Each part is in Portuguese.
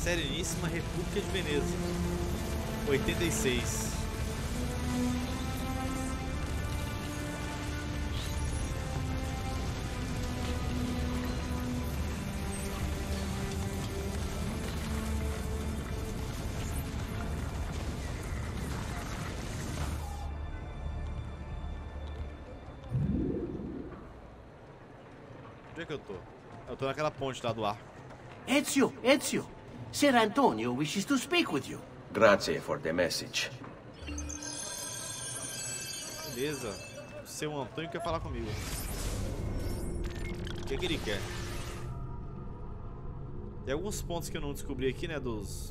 Sereníssima República de Veneza. 86. Onde é que eu tô? Eu tô naquela ponte lá do ar. Ezio, Ezio. Sir Antonio wishes to speak with you. Grazie for the message. Beleza. O seu Antônio quer falar comigo. O que é que ele quer? Tem alguns pontos que eu não descobri aqui, né? Dos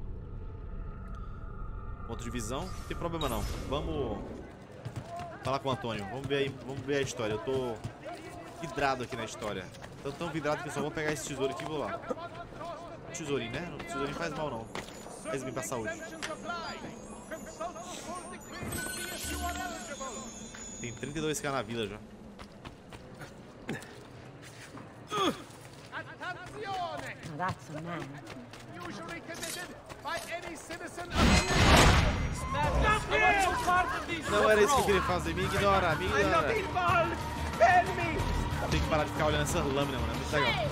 pontos de visão. Não tem problema não. Vamos falar com o Antônio. Vamos ver a história. Eu tô vidrado aqui na história. Tô tão vidrado que eu só vou pegar esse tesouro aqui e vou lá. Tesourinho, né? Tesourinho faz mal não. Faz bem pra saúde. Tem 32k na vila já. That's a man. Não era isso que eu queria fazer. Me ignora, me ignora. Tem que parar de ficar olhando essa lâmina, mano. É muito legal.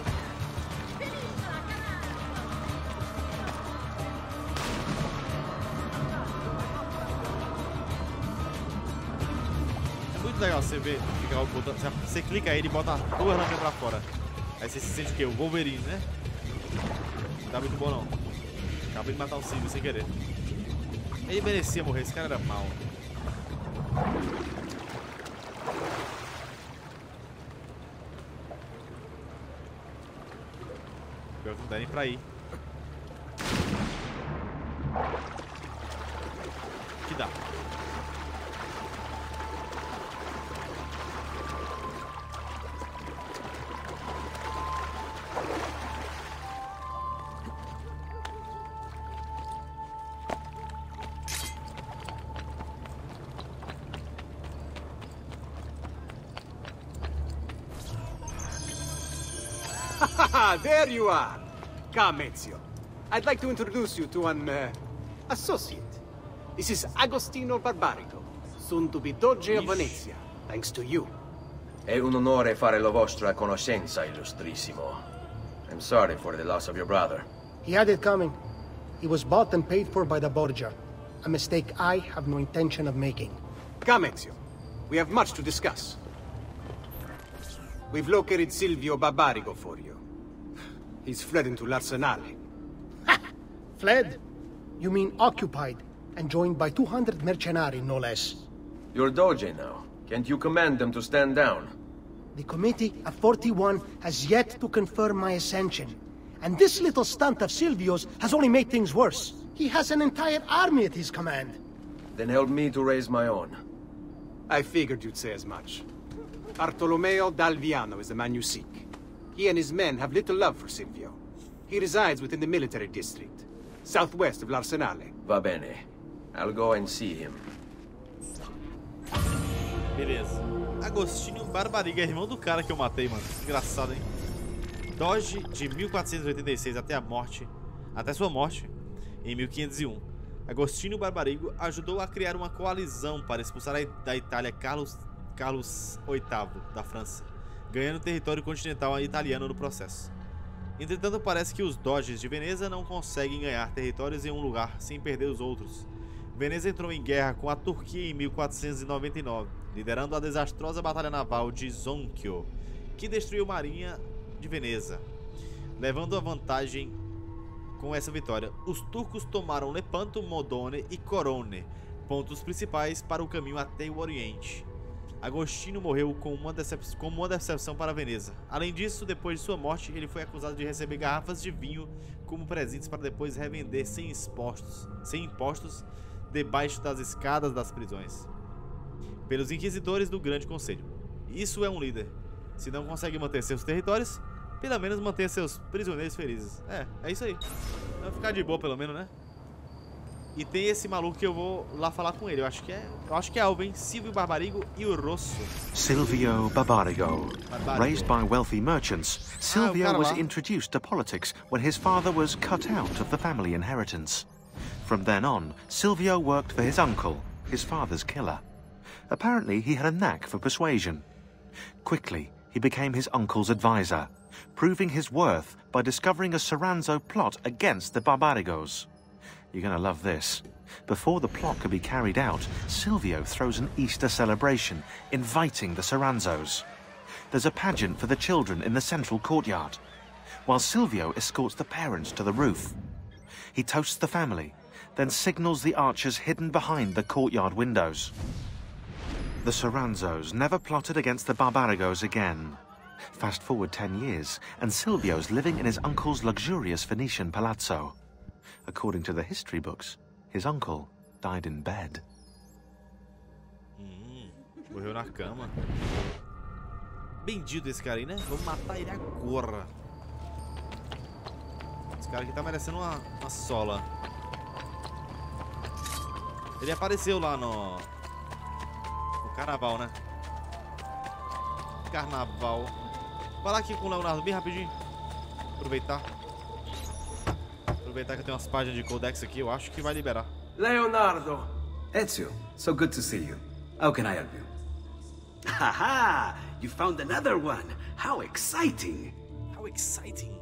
É muito legal você ver, você clica aí e bota duas lâminas pra fora. Aí você se sente o quê? O Wolverine, né? Não tá muito bom não. Acabei de matar o Silvio sem querer. Ele merecia morrer, esse cara era mau. Pior que não dá nem pra ir. Que dá. There you are! Come, Ezio. I'd like to introduce you to an, associate. This is Agostino Barbarigo, soon to be Doge of Venezia, thanks to you. È un onore fare la vostra conoscenza, illustrissimo. I'm sorry for the loss of your brother. He had it coming. He was bought and paid for by the Borgia. A mistake I have no intention of making. Come, Ezio. We have much to discuss. We've located Silvio Barbarigo for you. He's fled into l'Arsenale. Fled? You mean occupied, and joined by 200 mercenari, no less. You're Doge now. Can't you command them to stand down? The Committee of 41 has yet to confirm my ascension. And this little stunt of Silvio's has only made things worse. He has an entire army at his command. Then help me to raise my own. I figured you'd say as much. Bartolomeo d'Alviano is the man you seek. He and his men have little love for Silvio. He resides within the military district, southwest of l'Arsenale. Va bene. I'll go and see him. Beleza. Agostinho Barbarigo é irmão do cara que eu matei, mano. Engraçado, hein? Doge de 1486 até sua morte em 1501. Agostinho Barbarigo ajudou a criar uma coalizão para expulsar da Itália Carlos VIII da França, ganhando território continental italiano no processo. Entretanto, parece que os doges de Veneza não conseguem ganhar territórios em um lugar sem perder os outros. Veneza entrou em guerra com a Turquia em 1499, liderando a desastrosa batalha naval de Zonchio, que destruiu a marinha de Veneza. Levando a vantagem com essa vitória, os turcos tomaram Lepanto, Modone e Corone, pontos principais para o caminho até o Oriente. Agostinho morreu como uma decepção para Veneza. Além disso, depois de sua morte, ele foi acusado de receber garrafas de vinho como presentes para depois revender sem impostos debaixo das escadas das prisões pelos inquisidores do Grande Conselho. Isso é um líder. Se não consegue manter seus territórios, pelo menos manter seus prisioneiros felizes. É isso aí. Vai ficar de boa pelo menos, né? E tem esse maluco que eu vou lá falar com ele. Eu acho que é Alvin, Silvio Barbarigo e o Rosso. Silvio Barbarigo. Raised by wealthy merchants, Silvio was lá. introduced to politics when his father was cut out of the family inheritance. From then on, Silvio worked for his uncle, his father's killer. Apparently, he had a knack for persuasion. Quickly, he became his uncle's advisor, proving his worth by discovering a Soranzo plot against the Barbarigos. You're gonna love this. Before the plot could be carried out, Silvio throws an Easter celebration, inviting the Soranzos. There's a pageant for the children in the central courtyard, while Silvio escorts the parents to the roof. He toasts the family, then signals the archers hidden behind the courtyard windows. The Soranzos never plotted against the Barbarigos again. Fast forward 10 years, and Silvio's living in his uncle's luxurious Venetian palazzo. According to the history books, his uncle died in bed. Morreu na cama. Bendito esse cara aí, né? Vamos matar ele agora. Esse cara aqui tá merecendo uma sola. Ele apareceu lá no carnaval, né? Carnaval. Falar aqui com o Leonardo bem rapidinho. Aproveitar que eu tenho umas páginas de codex aqui, eu acho que vai liberar. Leonardo! Ezio, so good to see you. How can I help you? Haha! You found another one! How exciting! How exciting!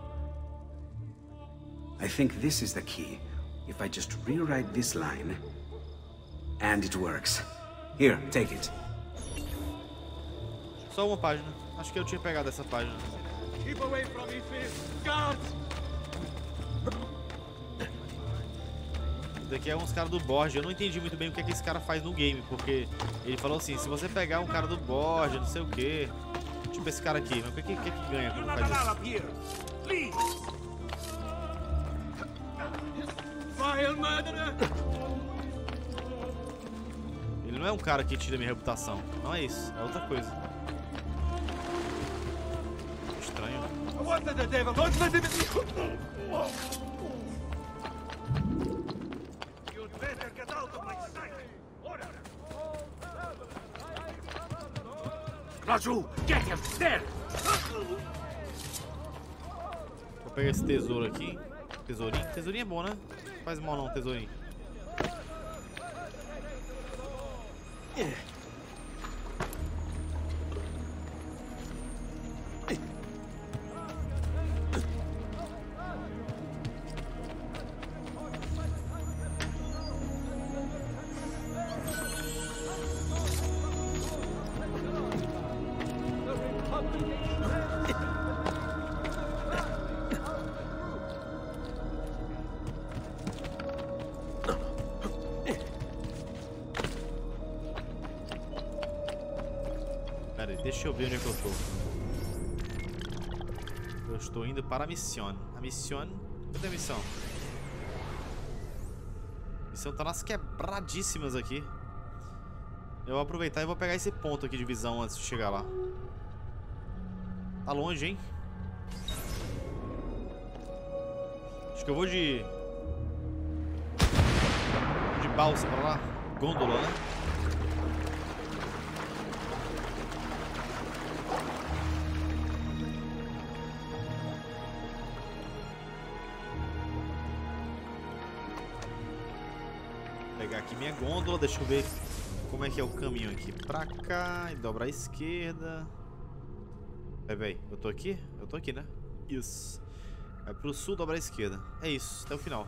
I think this is the key. If I just rewrite this line... And it works. Here, take it. Só uma página. Acho que eu tinha pegado essa página. Keep away from me, please. Guards! Isso daqui é uns caras do Borgia. Eu não entendi muito bem o que esse cara faz no game, porque ele falou assim, se você pegar um cara do Borgia, não sei o que. Tipo esse cara aqui, mas o que ganha quando faz isso? Ele não é um cara que tira minha reputação. Não é isso, é outra coisa. Estranho. Raju, get him! There! Vou pegar esse tesouro aqui. Tesourinho. Tesourinho é bom, né? Não faz mal não, tesourinho. Pera aí, deixa eu ver onde é que eu tô. Eu estou indo para a missão. A missão? Cadê a missão? A missão tá nas quebradíssimas aqui. Eu vou aproveitar e vou pegar esse ponto aqui de visão antes de chegar lá. Tá longe, hein? Acho que eu vou de balsa pra lá. Gôndola, né? Vou pegar aqui minha gôndola. Deixa eu ver como é que é o caminho aqui. Pra cá e dobra à esquerda. Peraí, eu tô aqui? Eu tô aqui, né? Isso. Vai pro sul, dobra à esquerda. É isso, até o final.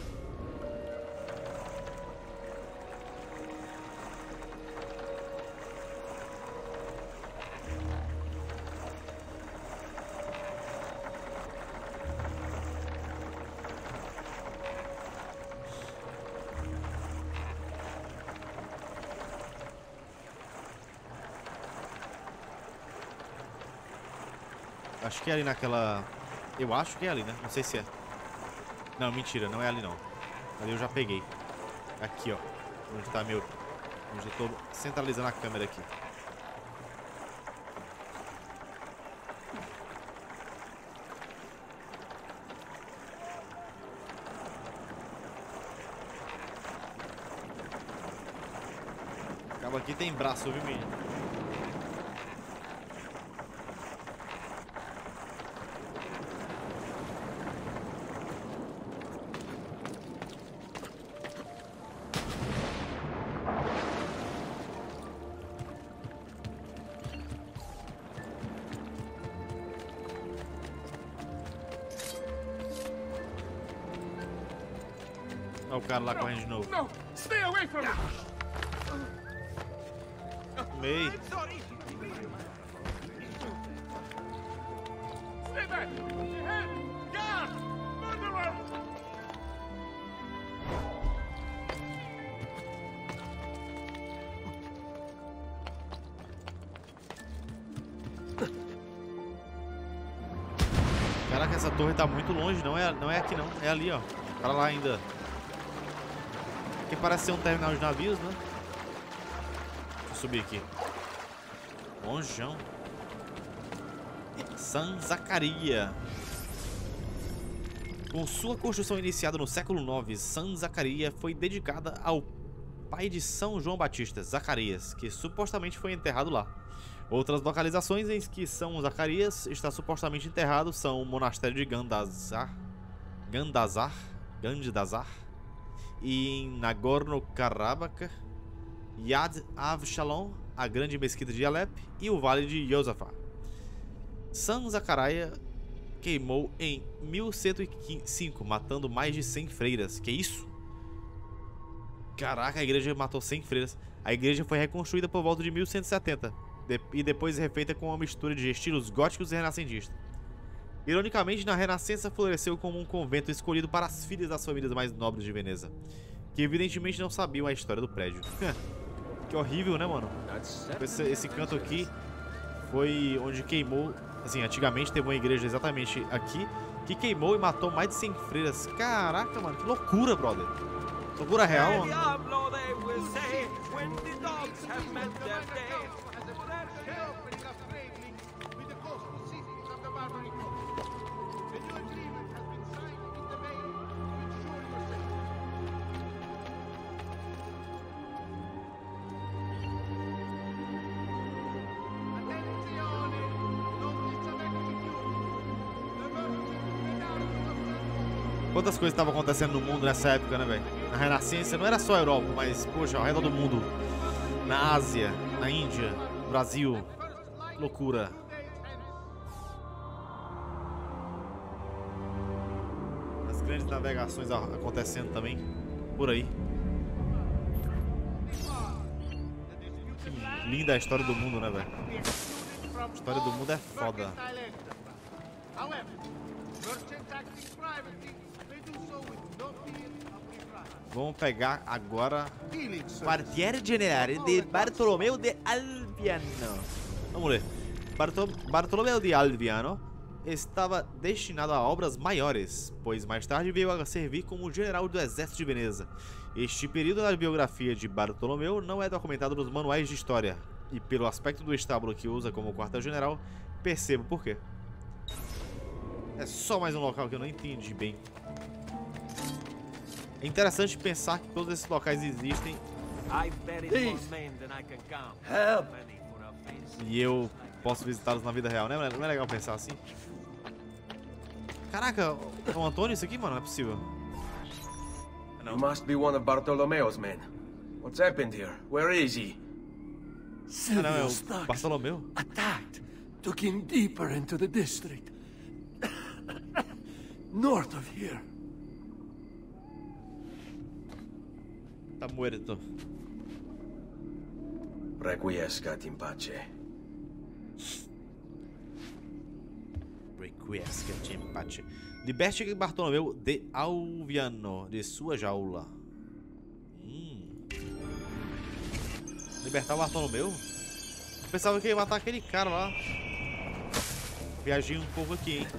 Acho que é ali naquela... Eu acho que é ali, né? Não sei se é. Não, mentira, não é ali não. Ali eu já peguei. Aqui, ó. Onde tá meu... Onde eu tô centralizando a câmera aqui. Acaba aqui tem braço, viu, menino? Olha o cara lá correndo de novo. No! Stay away from me! Meio. I'm sorry! Stay back! Ahead! Guard! Murderer! Caraca, essa torre tá muito longe, não é aqui não, é ali, ó. Pra lá ainda. Que parece ser um terminal de navios, né? Deixa eu subir aqui. Lonjão. San Zacaria. Com sua construção iniciada no século IX, San Zacaria foi dedicada ao pai de São João Batista, Zacarias, que supostamente foi enterrado lá. Outras localizações em que São Zacarias está supostamente enterrado são o monastério de Gandazar e em Nagorno-Karabakh, Yad Avshalom, a grande mesquita de Alep e o vale de Yosafá. San Zacaria queimou em 1105, matando mais de 100 freiras. Que isso? Caraca, a igreja matou 100 freiras. A igreja foi reconstruída por volta de 1170 e depois refeita com uma mistura de estilos góticos e renascentistas. Ironicamente, na Renascença floresceu como um convento escolhido para as filhas das famílias mais nobres de Veneza, que evidentemente não sabiam a história do prédio. Que horrível, né, mano? Esse canto aqui foi onde queimou. Assim, antigamente teve uma igreja exatamente aqui que queimou e matou mais de 100 freiras. Caraca, mano, que loucura, brother. Loucura real, mano. Quantas coisas estavam acontecendo no mundo nessa época, né, velho? Na Renascença não era só a Europa, mas, poxa, ao redor do mundo. Na Ásia, na Índia, no Brasil. Loucura. As grandes navegações acontecendo também por aí. Que linda a história do mundo, né, velho? A história do mundo é foda. Vamos pegar agora Quartier Generale de Bartolomeu de Alviano. Vamos ler. Bartolomeu de Alviano estava destinado a obras maiores, pois mais tarde veio a servir como general do exército de Veneza. Este período da biografia de Bartolomeu não é documentado nos manuais de história, e pelo aspecto do estábulo que usa como quartel-general, percebo por quê. É só mais um local que eu não entendi bem. É interessante pensar que todos esses locais existem e eu posso visitá-los na vida real, né? Não é legal pensar assim? Caraca, é o Antônio isso aqui, mano? Não é possível. You must be one of Bartolomeo's men. What's happened here? Where is he? Ah, não, é o Bartolomeu. Attacked, took him deeper into the district. North of here. Tá muerto. Requiescat in pace. Requiescat in pace. Liberte Bartolomeu de Alviano de sua jaula. Libertar o Bartolomeu? Eu pensava que ia matar aquele cara lá. Viajei um pouco aqui, hein?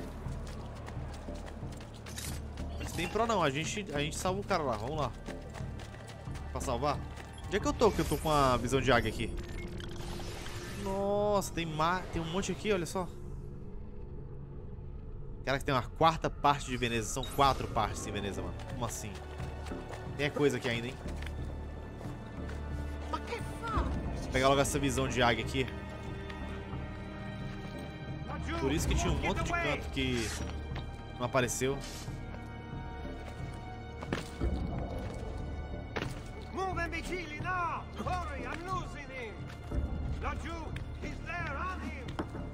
Mas tem pro não, a gente salva o cara lá, vamos lá. Pra salvar? Onde é que eu tô? Que eu tô com a visão de águia aqui. Nossa, tem um monte aqui, olha só. Cara, que tem uma quarta parte de Veneza. São 4 partes em Veneza, mano. Como assim? Tem coisa aqui ainda, hein? Ma che fa? pegar logo essa visão de águia aqui. Por isso que tinha um monte de canto que não apareceu. Move and vigili now! Hurry, I'm losing him! Laju, he's there, on him!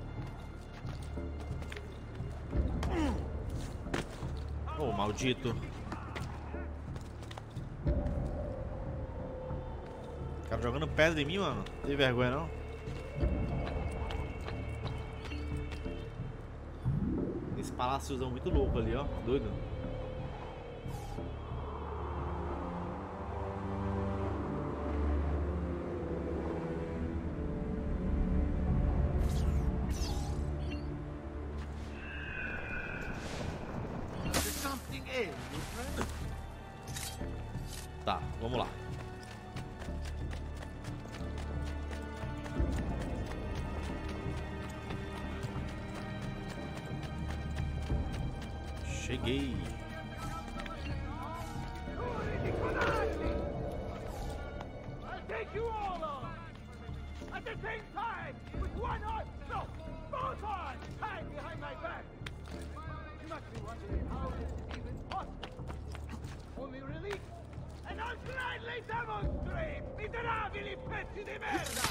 Oh, maldito. O cara jogando pedra em mim, mano. Não tem vergonha, não? Esse paláciozão muito louco ali, ó. Doido. Tá, vamos lá. Cheguei. I'll take you all on! At the same time, with one arm, no, both arms tied behind my back! You must be wondering how this is even possible. Only release, and I'll gladly demonstrate, miserabili pezzi di merda!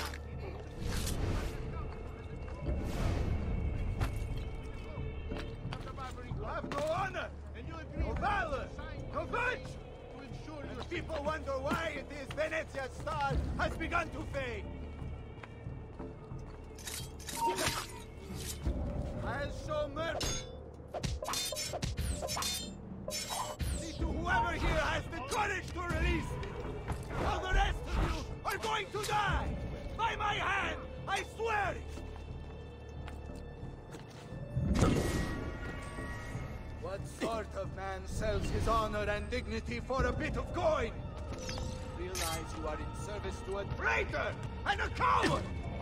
You have no honor, and you agree no valor, no virtue! To ensure and people wonder why it is Venezia's star has begun to fade. I'll show mercy. See to whoever here has the courage to release me. While the rest of you are going to die. By my hand, I swear it. What sort of man sells his honor and dignity for a bit of coin? Realize you are in service to a traitor and a coward!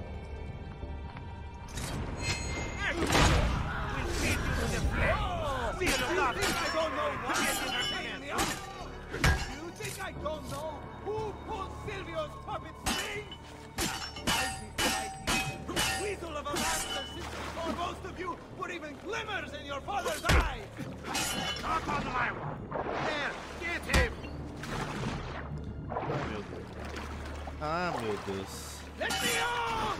We'll feed you to the flesh! See you think I don't know why you're entertaining me? You think I don't know who pulled Silvio's puppet strings? I've been fighting the weasel of a master since before most of you were even glimmers in your father's eyes! Talk on the line! There, get him! Ah, meu Deus. Let me on!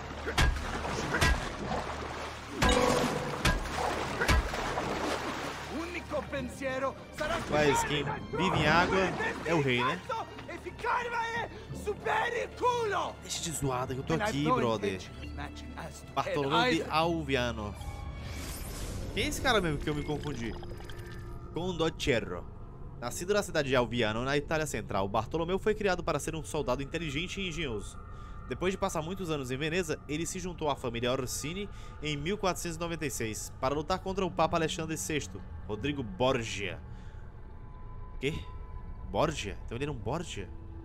Unico pensiero sarà Mas quem vive em água é o rei, né? e ficcarmi su per il culo! Deixa de zoada que eu tô aqui, brother. Bartolomeu de Alviano. Quem é esse cara mesmo que eu me confundi? Condottiero. Nascido na cidade de Alviano, na Itália Central, Bartolomeu foi criado para ser um soldado inteligente e engenhoso. Depois de passar muitos anos em Veneza, ele se juntou à família Orsini em 1496 para lutar contra o Papa Alexandre VI, Rodrigo Borgia. Quê? Borgia? Então ele era um Borgia?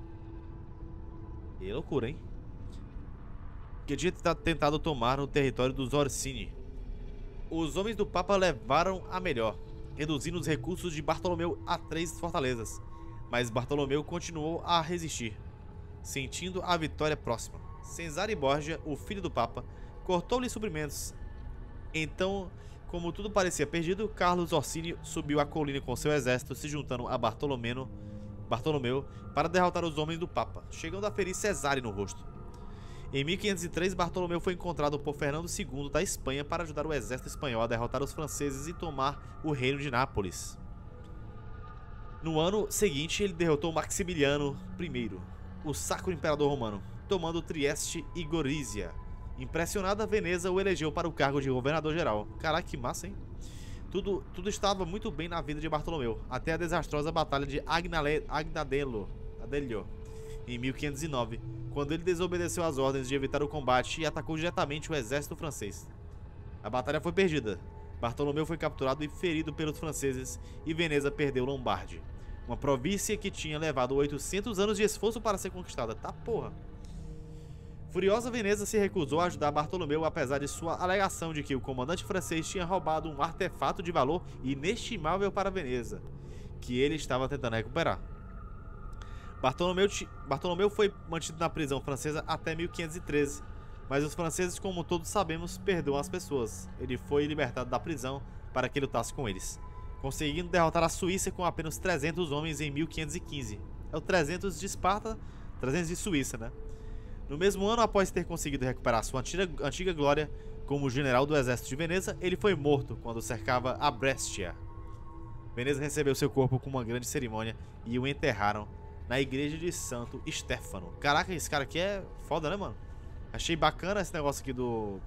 Que loucura, hein? Que tinha tentado tomar o território dos Orsini. Os homens do Papa levaram a melhor, reduzindo os recursos de Bartolomeu a 3 fortalezas. Mas Bartolomeu continuou a resistir, sentindo a vitória próxima. Cesare Borgia, o filho do Papa, cortou-lhe suprimentos. Então, como tudo parecia perdido, Carlos Orsini subiu a colina com seu exército, se juntando a Bartolomeu para derrotar os homens do Papa, chegando a ferir Cesare no rosto. Em 1503, Bartolomeu foi encontrado por Fernando II da Espanha para ajudar o exército espanhol a derrotar os franceses e tomar o reino de Nápoles. No ano seguinte, ele derrotou Maximiliano I, o Sacro Imperador Romano, tomando Trieste e Gorizia. Impressionada, Veneza o elegeu para o cargo de governador-geral. Caraca, que massa, hein? Tudo estava muito bem na vida de Bartolomeu, até a desastrosa batalha de Agnadello, em 1509, quando ele desobedeceu às ordens de evitar o combate e atacou diretamente o exército francês. A batalha foi perdida. Bartolomeu foi capturado e ferido pelos franceses e Veneza perdeu Lombardia, uma província que tinha levado 800 anos de esforço para ser conquistada. Tá porra. Furiosa, Veneza se recusou a ajudar Bartolomeu, apesar de sua alegação de que o comandante francês tinha roubado um artefato de valor inestimável para Veneza, que ele estava tentando recuperar. Bartolomeu foi mantido na prisão francesa até 1513, mas os franceses, como todos sabemos, perdoam as pessoas. Ele foi libertado da prisão para que lutasse com eles, conseguindo derrotar a Suíça com apenas 300 homens em 1515. É o 300 de Esparta, 300 de Suíça, né? No mesmo ano, após ter conseguido recuperar sua antiga glória como general do exército de Veneza, ele foi morto quando cercava a Brescia. Veneza recebeu seu corpo com uma grande cerimônia e o enterraram na igreja de Santo Stefano. Caraca, esse cara aqui é foda, né, mano? Achei bacana esse negócio aqui do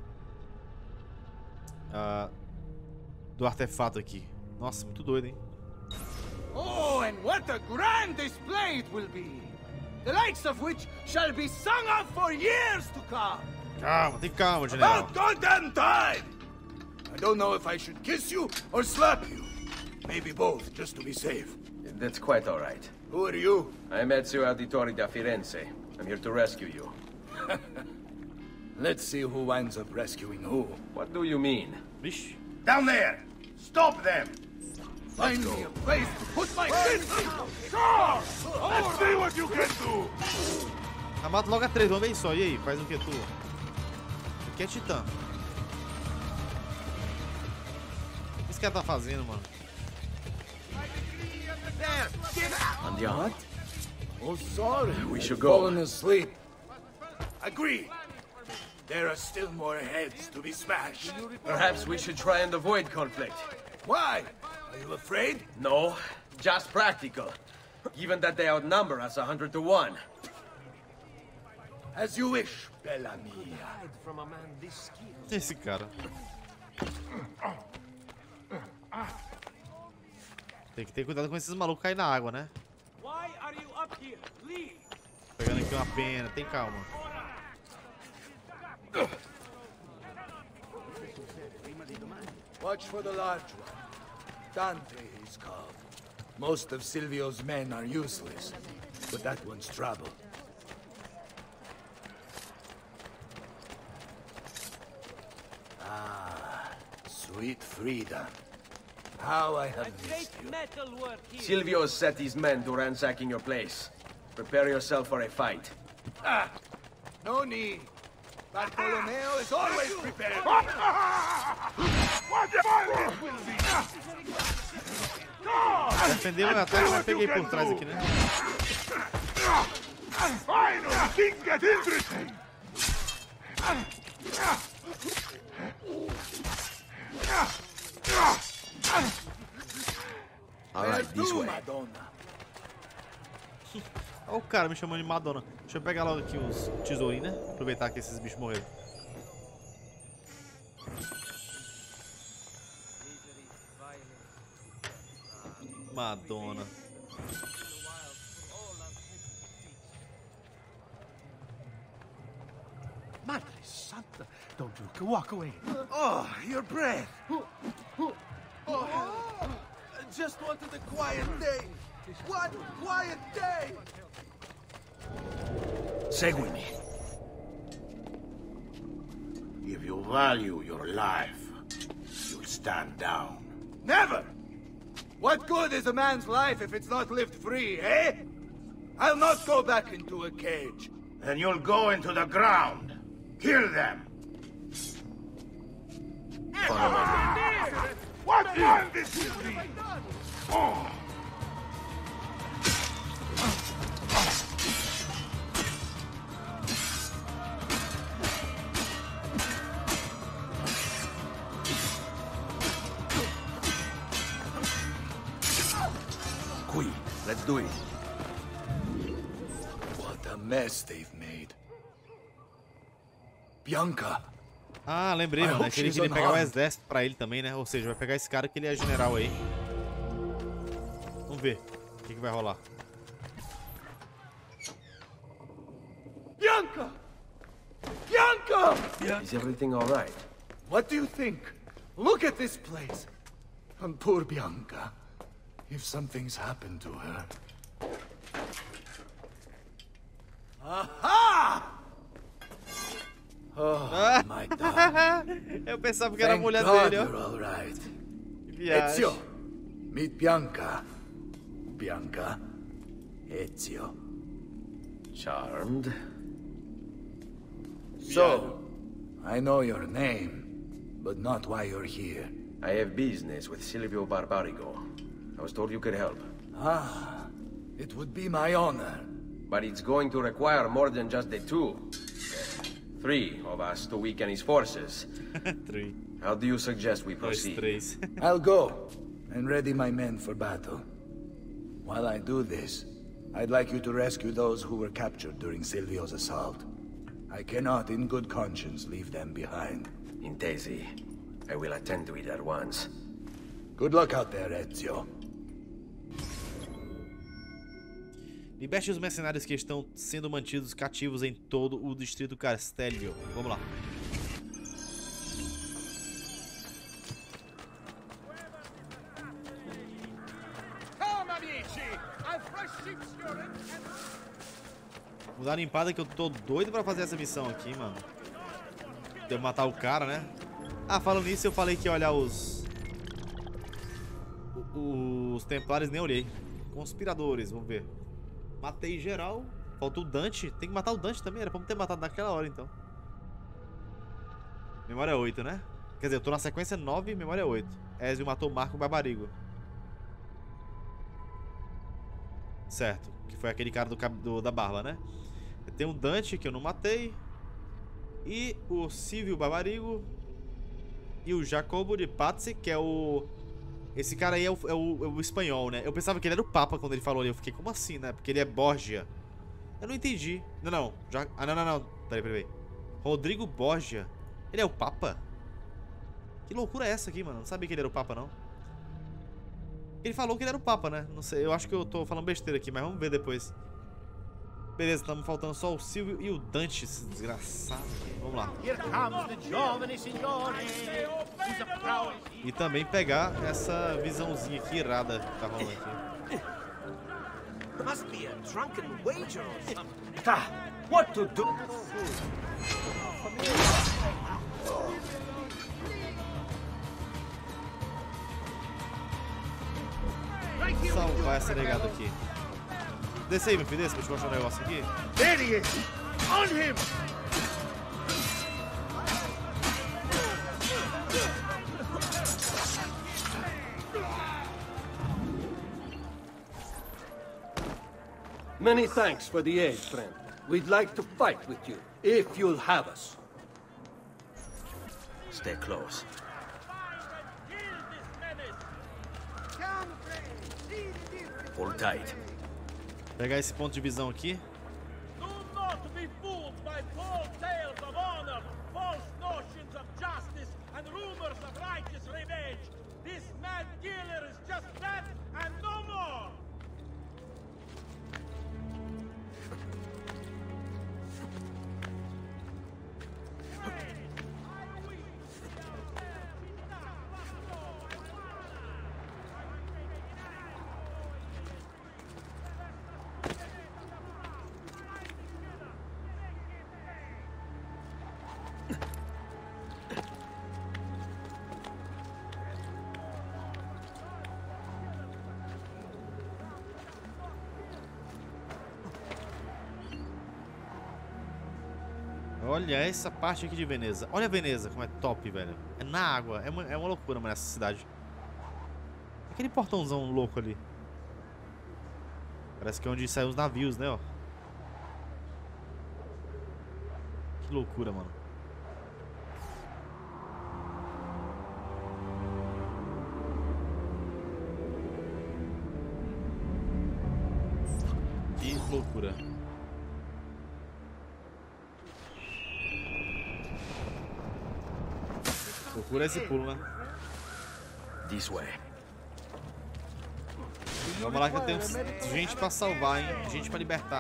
artefato aqui. Nossa, muito doido, hein? Oh, and what a grand display it will be! The likes of which shall be sung of for years to come! Calma, tem calma, general. About goddamn time! I don't know if I should kiss you or slap you. Maybe both, just to be safe. That's quite all right. Who are you? I'm Ezio Auditore da Firenze. I'm here to rescue you. Let's see who winds up rescuing who. What do you mean? Vixe. Down there! Stop them! Find me a place to put my fist in! Sure! Let's see what you can do! Ah, mata logo a 3, uma vez só. E aí, faz o que tu? Aqui é titã. O que esse cara tá fazendo, mano? Andiamo. What? Oh, sorry. We should go. Fallen asleep. Agree. There are still more heads to be smashed. Perhaps we should try and avoid conflict. Why? Are you afraid? No, just practical. Given that they outnumber us 100 to 1. As you wish, Bella mia. Esse cara. Tem que ter cuidado com esses malucos cair na água, né? Pegando aqui uma pena, tem calma. Watch for the large one. Dante is called. Most of Silvio's men are useless, but that one's trouble. Ah, sweet freedom. How I have missed you. Silvio set his men to ransacking your place. Prepare yourself for a fight. Ah, no need. Bartolomeo is always prepared. Defendeu, até eu peguei por trás aqui, né? Alright, this way. Olha o cara me chamando de Madonna. Deixa eu pegar logo aqui os tesourinhos, né? Aproveitar que esses bichos morreram. Madonna. Madre Santa! Don't look. Walk away. Oh, your breath. Oh, just wanted a quiet day. One quiet day. Seguimi. If you value your life, you'll stand down. Never! What good is a man's life if it's not lived free, eh? I'll not go back into a cage. Then you'll go into the ground. Kill them. What time this will be? Oh. Qui, let's do it. What a mess they've made. Bianca. Ah, lembrei, mano. É que ele queria pegar o exército pra ele também, né? Ou seja, vai pegar esse cara que ele é general aí. Vamos ver o que vai rolar. Bianca! Bianca! Is everything all right? What do you think? Look at this place. And poor Bianca. If something's happened to her. Aha! Oh, my darling. Eu pensava que era a mulher God dele, ó. you're all right. Que viagem. Ezio, meet Bianca. Bianca, Ezio. Charmed. So, I know your name, but not why you're here. I have business with Silvio Barbarigo. I was told you could help. Ah, it would be my honor. But it's going to require more than just the two. 3 of us to weaken his forces. 3. How do you suggest we proceed? 3. I'll go and ready my men for battle. While I do this, I'd like you to rescue those who were captured during Silvio's assault. I cannot, in good conscience, leave them behind. Intesi. I will attend to it at once. Good luck out there, Ezio. Liberte os mercenários que estão sendo mantidos cativos em todo o distrito Castellio. Vamos lá. Vou dar uma limpada que eu tô doido pra fazer essa missão aqui, mano. Devo matar o cara, né? Ah, falando nisso, eu falei que ia olhar os templários, nem olhei. Conspiradores, vamos ver. Matei geral. Faltou o Dante. Tem que matar o Dante também. Era pra me ter matado naquela hora, então. Memória 8, né? Quer dizer, eu tô na sequência 9, memória 8. Ezio matou Marco Barbarigo. Certo. Que foi aquele cara da barba, né? Tem o Dante, que eu não matei. E o Silvio Barbarigo. E o Jacobo de Pazzi, que é o... Esse cara aí é o espanhol, né? Eu pensava que ele era o Papa quando ele falou ali. Eu fiquei, como assim, né? Porque ele é Borgia. Eu não entendi. Não. Não. Peraí. Rodrigo Borgia. Ele é o Papa? Que loucura é essa aqui, mano? Não sabia que ele era o Papa, não. Ele falou que ele era o Papa, né? Não sei, eu acho que eu tô falando besteira aqui, mas vamos ver depois. Beleza, estamos faltando só o Silvio e o Dante, esse desgraçado. Vamos lá. E também pegar essa visãozinha aqui irada que tá rolando aqui. Must be a drunken wager or something. Tá, what to do? Salvar essa negada aqui. Desce aí, meu filho, desce pra eu te mostrar um negócio aqui. There he is! On him! Many thanks for the aid, friend. We'd like to fight with you, if you'll have us. Stay close. Hold tight. Pegar esse ponto de visão aqui. Do not be fooled by false tales of honor, false notions of justice, and rumors of righteous revenge. This mad killer is just that and no more. Olha essa parte aqui de Veneza. Olha a Veneza, como é top, velho. É na água. É uma loucura, mano, essa cidade. Aquele portãozão louco ali. Parece que é onde saem os navios, né, ó. Que loucura, mano. Que loucura. Procura esse pulo, né? This way. Vamos lá que eu tenho gente pra salvar, hein? Gente pra libertar.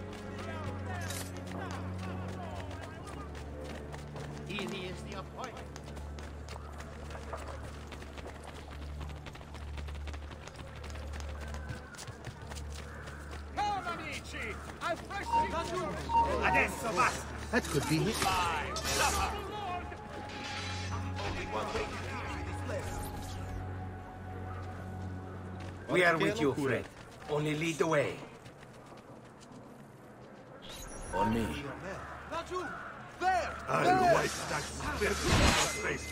That could be it. We are with you, Fred. Only lead the way. On me. I'll wipe that spit from your face.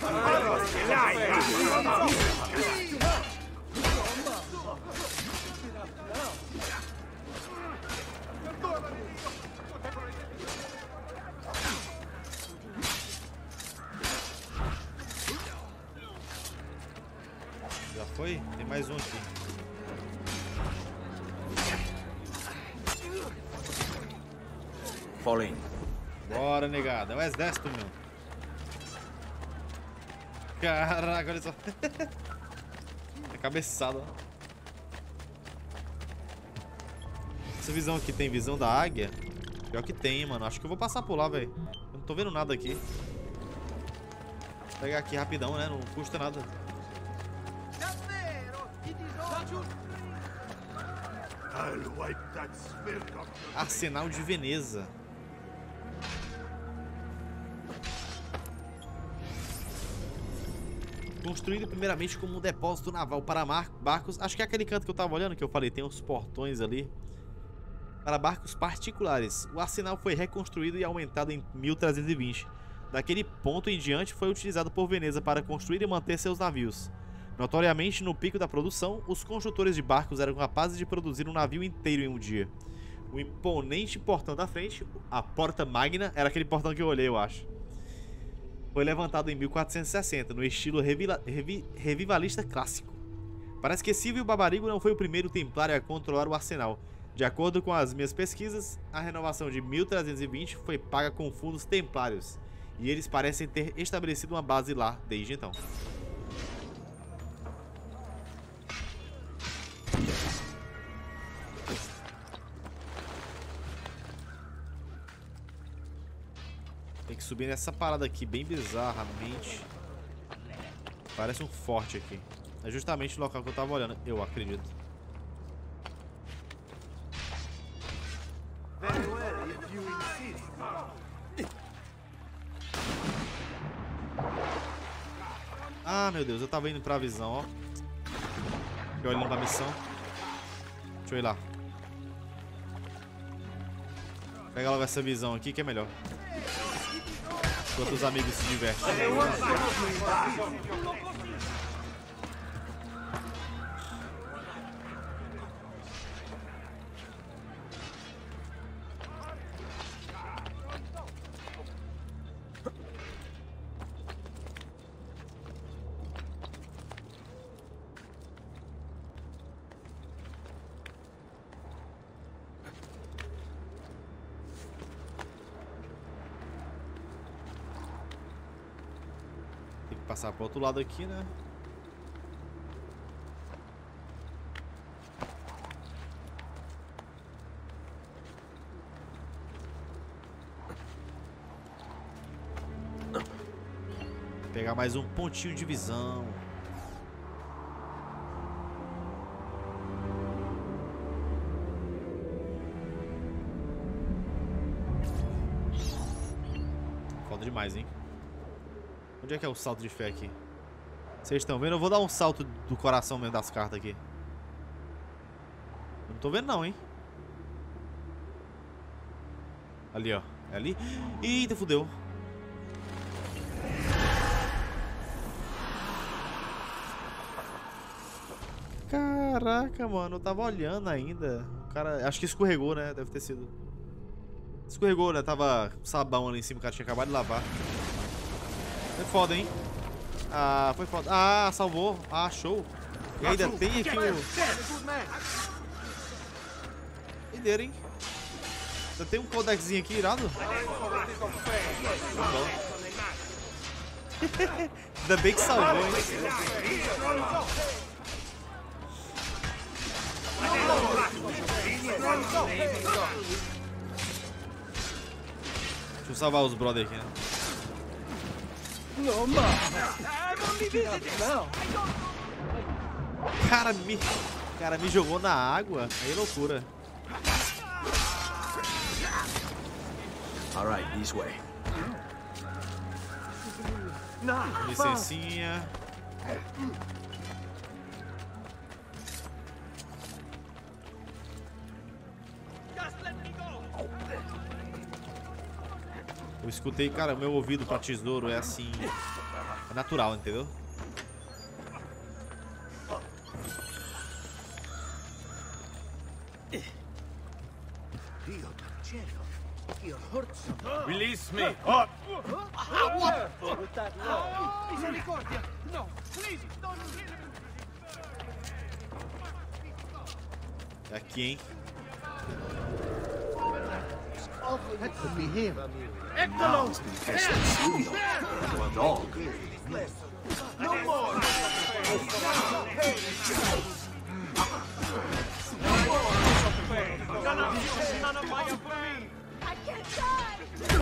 Já foi? Tem mais um aqui. Fall in. Bora, negada. É o exército, meu. Caraca, olha só. É cabeçada, ó. Essa visão aqui tem visão da águia? Pior que tem, mano. Acho que eu vou passar por lá, velho. Eu não tô vendo nada aqui. Vou pegar aqui rapidão, né? Não custa nada. I'll wipe that spit off your Arsenal de Veneza. Construído primeiramente como um depósito naval para barcos. Acho que é aquele canto que eu tava olhando, que eu falei, tem uns portões ali. Para barcos particulares. O arsenal foi reconstruído e aumentado em 1320. Daquele ponto em diante foi utilizado por Veneza para construir e manter seus navios. Notoriamente, no pico da produção, os construtores de barcos eram capazes de produzir um navio inteiro em um dia. O imponente portão da frente, a Porta Magna, era aquele portão que eu olhei, eu acho. Foi levantado em 1460, no estilo revivalista clássico. Parece que Silvio Barbarigo não foi o primeiro templário a controlar o arsenal. De acordo com as minhas pesquisas, a renovação de 1320 foi paga com fundos templários. E eles parecem ter estabelecido uma base lá desde então. Tem que subir nessa parada aqui, bem bizarramente. Parece um forte aqui. É justamente o local que eu tava olhando, eu acredito. Ah, meu Deus, eu tava indo pra visão, ó. Fiquei olhando pra missão. Deixa eu ir lá. Pega logo essa visão aqui que é melhor. Enquanto os amigos se divertem. Passar pro outro lado aqui, né? Pegar mais um pontinho de visão. Foda demais, hein? Onde é que é o salto de fé aqui? Vocês estão vendo? Eu vou dar um salto do coração mesmo das cartas aqui. Não tô vendo não, hein? Ali, ó. É ali? Eita, fudeu. Caraca, mano. Eu tava olhando ainda. O cara... Acho que escorregou, né? Deve ter sido. Escorregou, né? Tava sabão ali em cima. O cara tinha acabado de lavar. Foi foda, hein? Ah, foi foda. Ah, salvou. Ah, show. E ainda tem aqui o... Doideira, hein? Ainda tem um codexzinho aqui irado. Ainda bem que salvou, hein? Deixa eu salvar os brother aqui, né? No, ma. Cara, me jogou na água. Aí é loucura. All right, this way. Licencinha. Eu escutei, cara, o meu ouvido pra tesouro é assim... É natural, entendeu? Release me. Misericordia! No! Please! Don't É aqui, hein? That could be him. Now it's been tested Silvio. To a dog. No more. None of my affair. I can't die!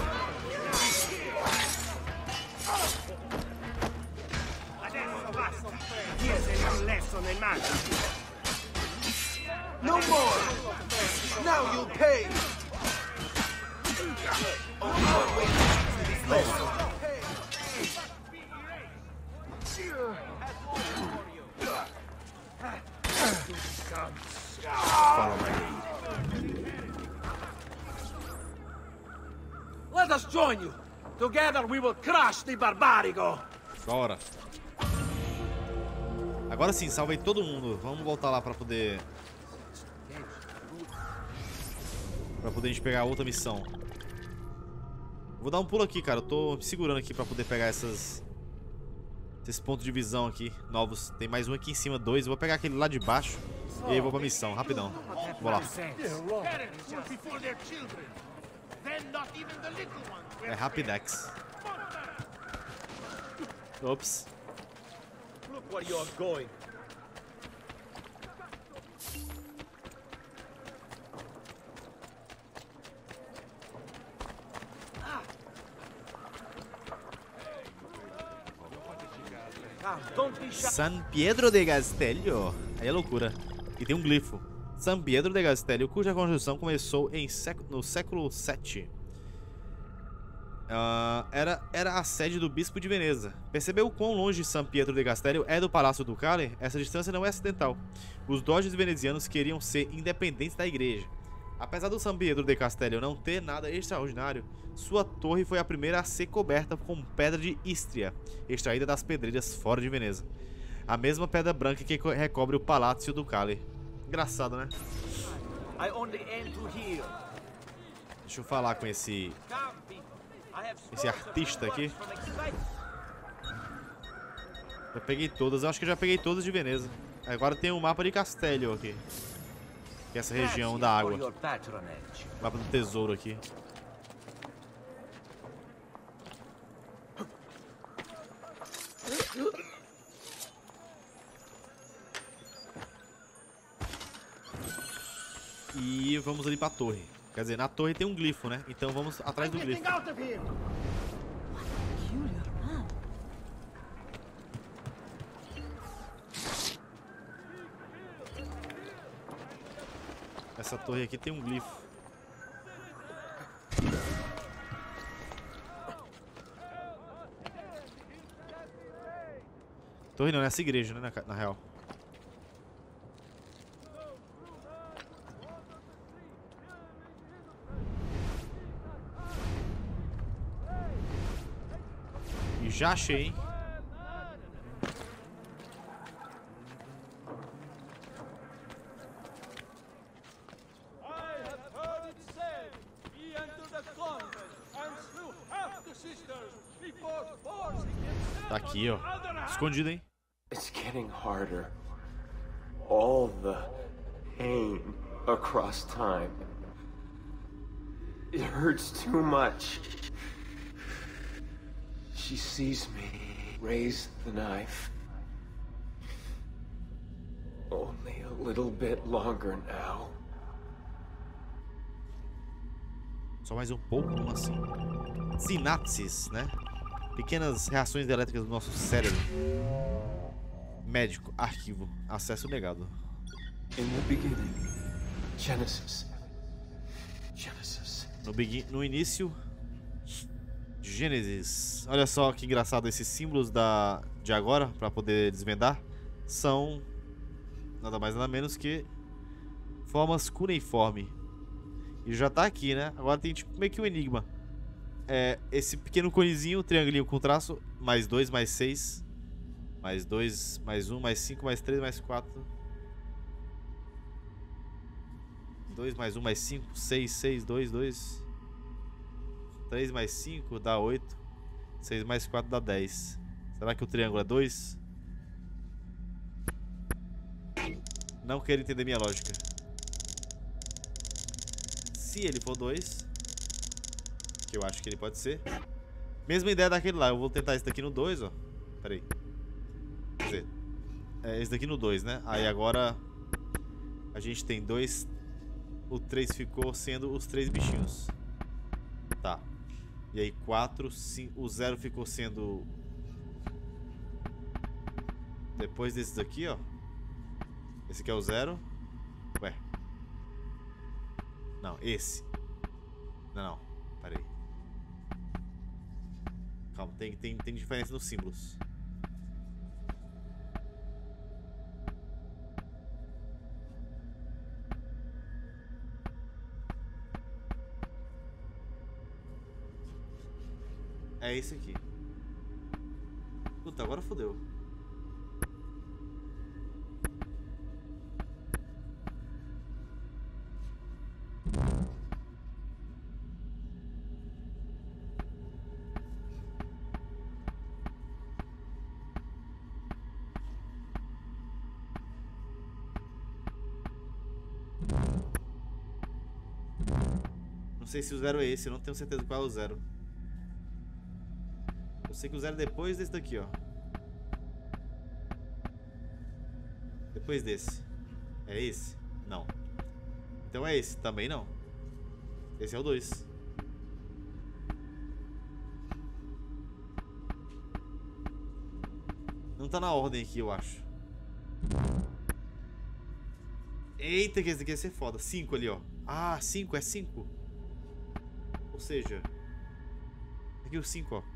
Adesso basta. Chiese un lesso nel mare. No more. Now you'll pay. Follow my lead. Let us join you. Together we will crush the Barbarigo. Bora. Agora sim, salvei todo mundo. Vamos voltar lá pra poder... a gente pegar outra missão. Vou dar um pulo aqui, cara. Eu tô me segurando aqui pra poder pegar esses pontos de visão aqui, novos. Tem mais um aqui em cima, 2. Eu vou pegar aquele lá de baixo e aí eu vou pra missão, rapidão. Vou lá. É Rapidex. Ops. Look where you're going. San Pietro de Castello. Aí é loucura. E tem um glifo. San Pietro de Castello, cuja construção começou no século VII. Era a sede do bispo de Veneza. Percebeu o quão longe San Pietro de Castello é do Palácio Ducale? Essa distância não é acidental. Os doges venezianos queriam ser independentes da igreja. Apesar do San Pietro de Castello não ter nada extraordinário, sua torre foi a primeira a ser coberta com pedra de Istria, extraída das pedreiras fora de Veneza. A mesma pedra branca que recobre o Palácio Ducale. Engraçado, né? Deixa eu falar com esse artista aqui. Já peguei todas, eu acho que já peguei todas de Veneza. Agora tem um mapa de Castello aqui. Que é essa região da água. Mapa do tesouro aqui. E vamos ali pra torre. Quer dizer, na torre tem um glifo, né? Então vamos atrás do glifo. Essa torre aqui tem um glifo. Torre não, é essa igreja, né? Na real. E já achei, hein? Tá aqui, ó. Escondido, hein? It's getting harder. All the pain across time. It hurts too much. She sees me raise the knife. Only a little bit longer now. Só mais um pouco, como assim? Sinapses, né? Pequenas reações elétricas do nosso cérebro. Médico, arquivo, acesso negado. In the beginning, Genesis. No início, Gênesis. Olha só que engraçado, esses símbolos de agora, para poder desvendar, são nada mais nada menos que formas cuneiforme. E já tá aqui, né? Agora tem tipo meio que um enigma. esse pequeno conezinho, triangulinho com traço, mais 2, mais 6, mais 2, mais 1, mais 5, mais 3, mais 4. 2 mais 1 mais 5, 6, 6, 2, 2. 3 mais 5 dá 8. 6 mais 4 dá 10. Será que o triângulo é 2? Não quero entender minha lógica. Se ele for 2, que eu acho que ele pode ser. Mesma ideia daquele lá. Eu vou tentar esse daqui no 2, ó. Pera aí. Quer dizer, esse daqui no 2, né? Aí agora a gente tem 2. O 3 ficou sendo os 3 bichinhos. Tá. E aí 4, 5. O 0 ficou sendo... Depois desses aqui, ó. Esse aqui é o 0. Ué. Não, esse. Não. Pera aí. Calma, tem diferença nos símbolos. É esse aqui. Puta, agora fodeu. Não sei se o 0 é esse, eu não tenho certeza qual é o 0. Eu sei que o 0 é depois desse daqui, ó. Depois desse. É esse? Não. Então é esse, também não. Esse é o 2. Não tá na ordem aqui, eu acho. Eita, que esse aqui ia ser foda. 5 ali, ó. Ah, 5, é 5. Ou seja, aqui o 5, ó.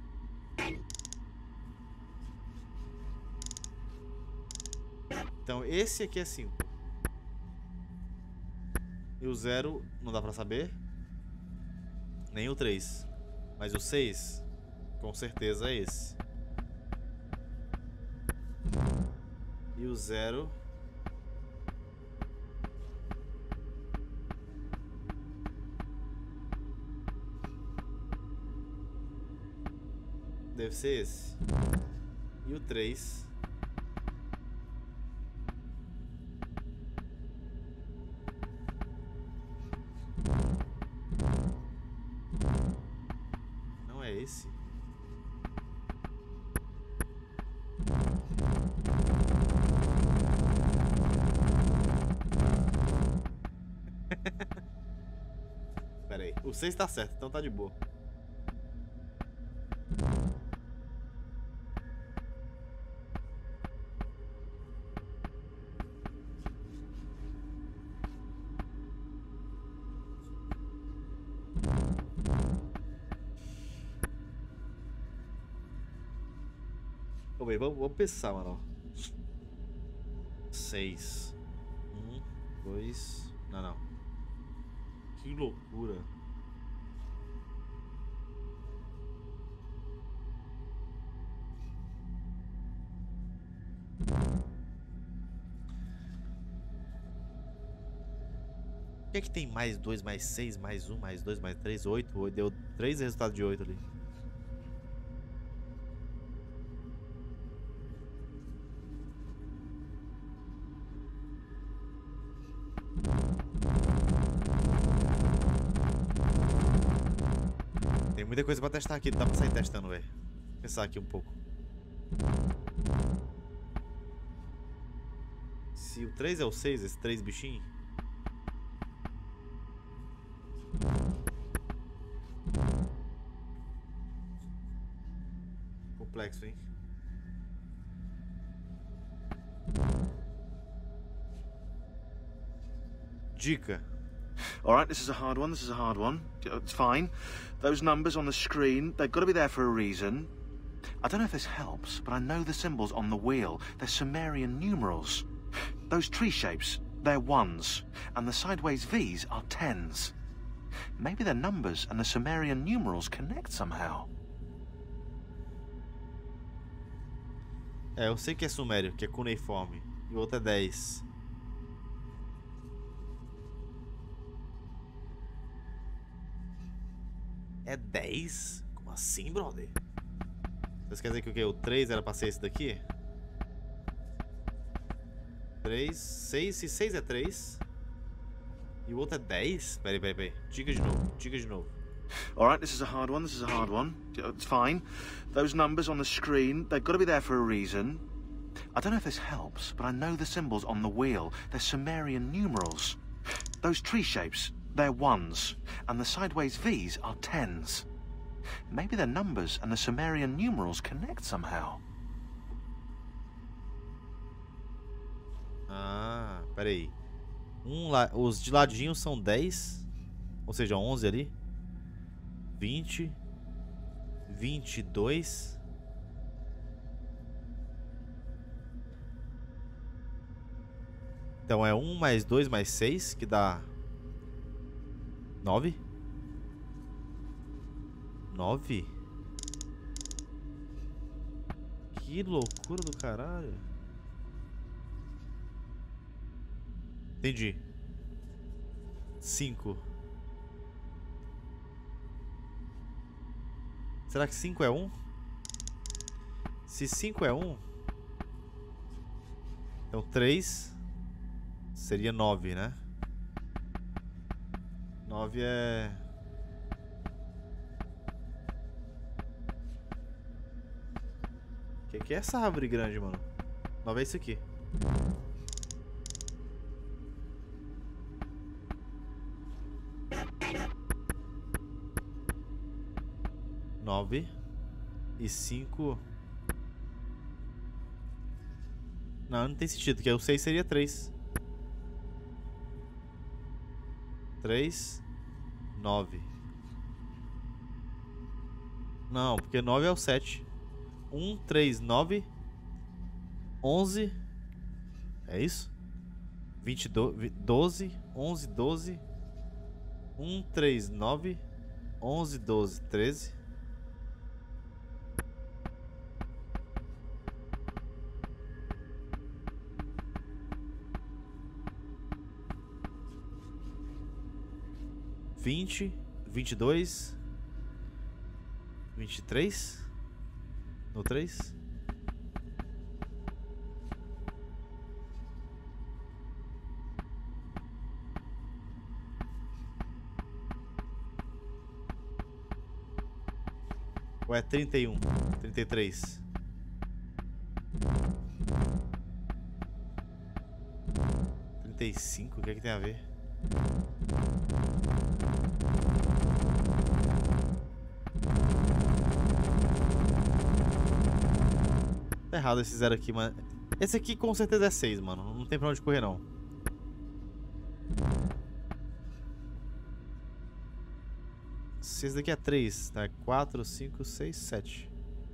Então esse aqui é 5. E o 0 não dá pra saber. Nem o 3. Mas o 6 com certeza é esse. E o 0 deve ser esse. E o 3 não é esse. Pera aí. O 6 tá certo, então tá de boa. Vamos pensar, mano. 6. 1, 2. Não. Que loucura. O que é que tem mais 2, mais 6, mais 1, mais 2, mais 3, 8? Deu 3 resultados de 8 ali. Tem muita coisa pra testar aqui, não dá pra sair testando, velho. Vou pensar aqui um pouco. Se o 3 é o 6, esse 3 bichinho. Complexo, hein? Dica. Alright, this is a hard one, It's fine. Those numbers on the screen, they've got to be there for a reason. I don't know if this helps, but I know the symbols on the wheel. They're Sumerian numerals. Those tree shapes, they're 1s. And the sideways V's are 10s. Maybe the numbers and the Sumerian numerals connect somehow. É, eu sei que é sumério, que é cuneiforme. E o outro é 10. É 10? Como assim, brother? Vocês querem dizer que o quê? O 3 era pra ser esse daqui? 3, 6, se 6 é 3 e o outro é 10? Peraí. Diga de novo. Alright, this is a hard one, It's fine. Those numbers on the screen, they've got to be there for a reason. I don't know if this helps, but I know the symbols on the wheel. They're Sumerian numerals. Those tree shapes, they're 1s, and the sideways V's are 10s. Maybe the numbers and the Sumerian numerals connect somehow. Ah, peraí. Os de ladinho são 10, ou seja, 11 ali. 20, 22. Então é 1 mais 2 mais 6, que dá 9. 9? Que loucura do caralho. Entendi. 5. Será que 5 é 1? Se 5 é 1, então 3 seria 9, né? 9 é... Que é essa árvore grande, mano? 9 é isso aqui. E 5. Não tem sentido, porque o 6 seria 3. 3, 9. Não, porque 9 é o 7. 1, 3, 9, 11. É isso? 22, 12, 11, 12. 1, 3, 9, 11, 12, 13. Vinte, 22, 23, no 3. Ou é 31, 33? 35, o que é que tem a ver? Tá errado esse 0 aqui, mano. Esse aqui com certeza é 6, mano. Não tem pra onde correr, não. Se esse daqui é 3, tá? 4, 5, 6, 7.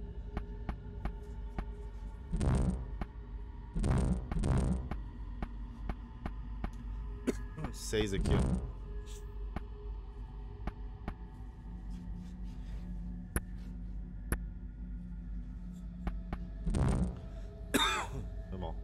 6 aqui, ó. Foi bom.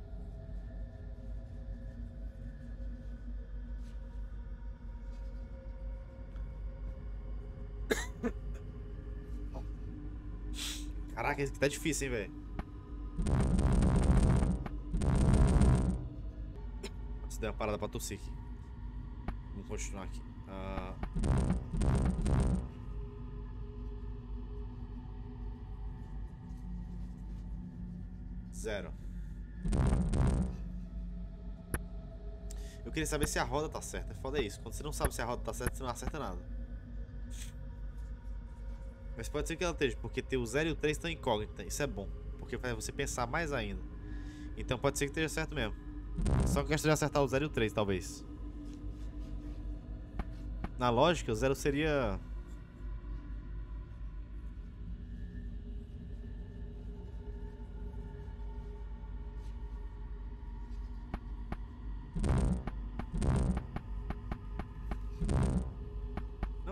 Caraca, esse aqui tá difícil, hein, velho. Se der uma parada pra tossir aqui. Vamos continuar aqui. 0. Eu queria saber se a roda tá certa. Foda é isso. Quando você não sabe se a roda tá certa, você não acerta nada. Mas pode ser que ela esteja, porque ter o 0 e o 3 estão incógnitas. Isso é bom, porque faz você pensar mais ainda. Então pode ser que esteja certo mesmo. Só que eu gostaria de acertar o 0 e o 3, talvez. Na lógica, o 0 seria...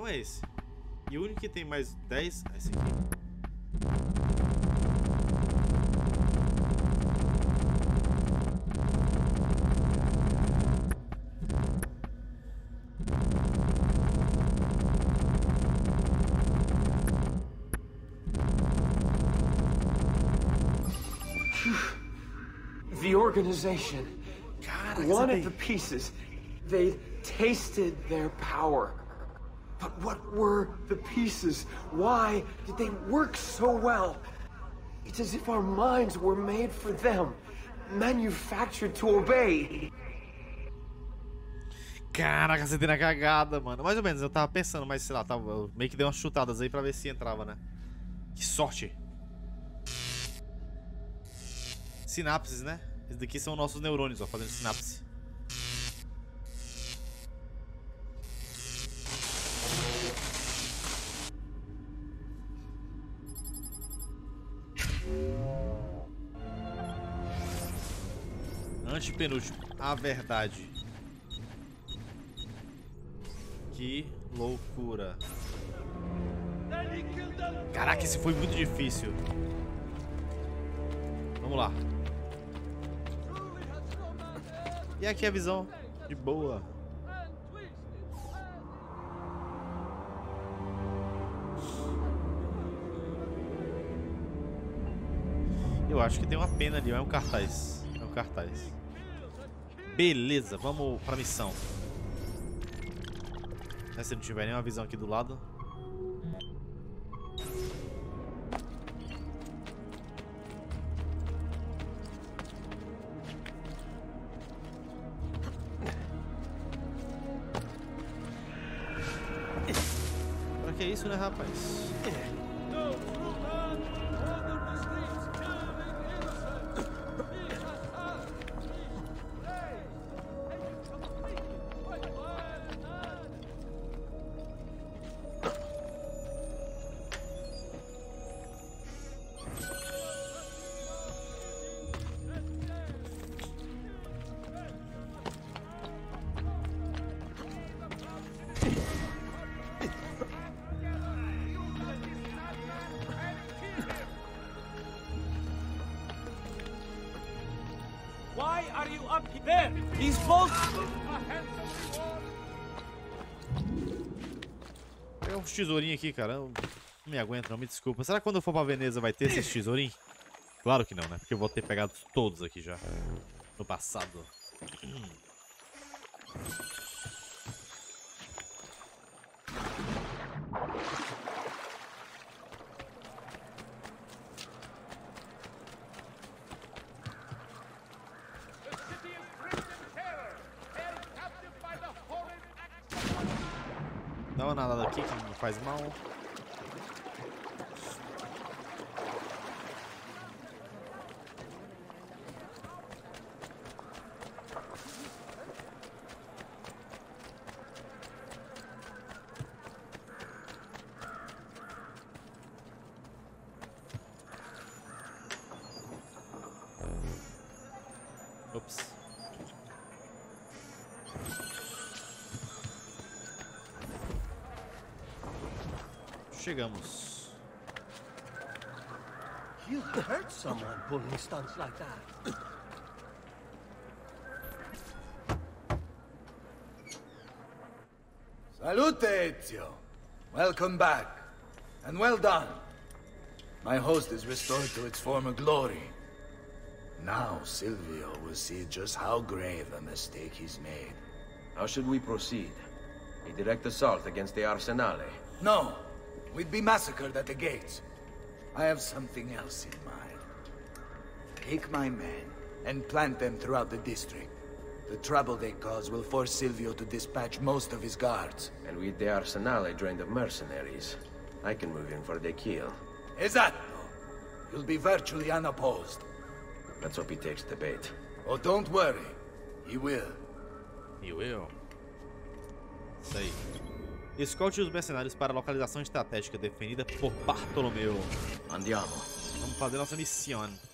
é esse. E o único que tem mais 10 é esse aqui. The organization wanted the pieces. They tasted their power. But what were the pieces? Why did they work so well? It's as if our minds were made for them, manufactured to obey. Caraca, você tem na cagada, mano. Mais ou menos, eu tava pensando, mas sei lá, eu meio que dei umas chutadas aí pra ver se entrava, né? Que sorte! Sinapses, né? Esses daqui são nossos neurônios, ó, fazendo sinapse. Antepenúltimo, a verdade. Que loucura. Caraca, esse foi muito difícil. Vamos lá. E aqui a visão de boa. Eu acho que tem uma pena ali, é um cartaz. É um cartaz. Beleza, vamos pra missão. Se não tiver nenhuma visão aqui do lado. Pra que isso, né, rapaz? Why are you up there? These bolts. Tem uns tesourinhos aqui, cara. Eu não me aguento, não. Me desculpa. Será que quando eu for pra Veneza vai ter esses tesourinhos? Claro que não, né? Porque eu vou ter pegado todos aqui já. No passado. Dá uma nadada aqui que não faz mal. Ops. Chegamos. You hurt someone pulling stunts like that. Salute, Ezio. Welcome back. And well done. My host is restored to its former glory. Now Silvio will see just how grave a mistake he's made. How should we proceed? A direct assault against the Arsenale? No. We'd be massacred at the gates. I have something else in mind. Take my men and plant them throughout the district. The trouble they cause will force Silvio to dispatch most of his guards. And with the Arsenale drained of mercenaries, I can move in for the kill. Esatto. You'll be virtually unopposed. Let's hope he takes the bait. Oh, don't worry. He will. He will. Isso aí. Escolte os mercenários para a localização estratégica definida por Bartolomeu. Andiamo. Vamos fazer nossa missão.